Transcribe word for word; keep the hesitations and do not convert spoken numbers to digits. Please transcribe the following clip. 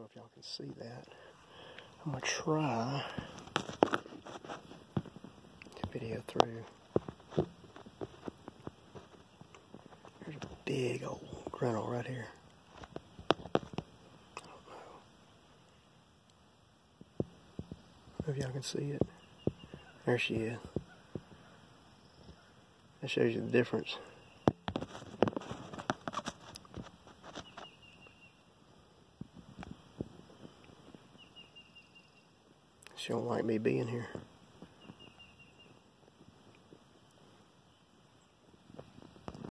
know if y'all can see that. I'm going to try to video through. There's a big old Grenel right here. I don't know. I don't know if y'all can see it. There she is. That shows you the difference. She don't like me being here.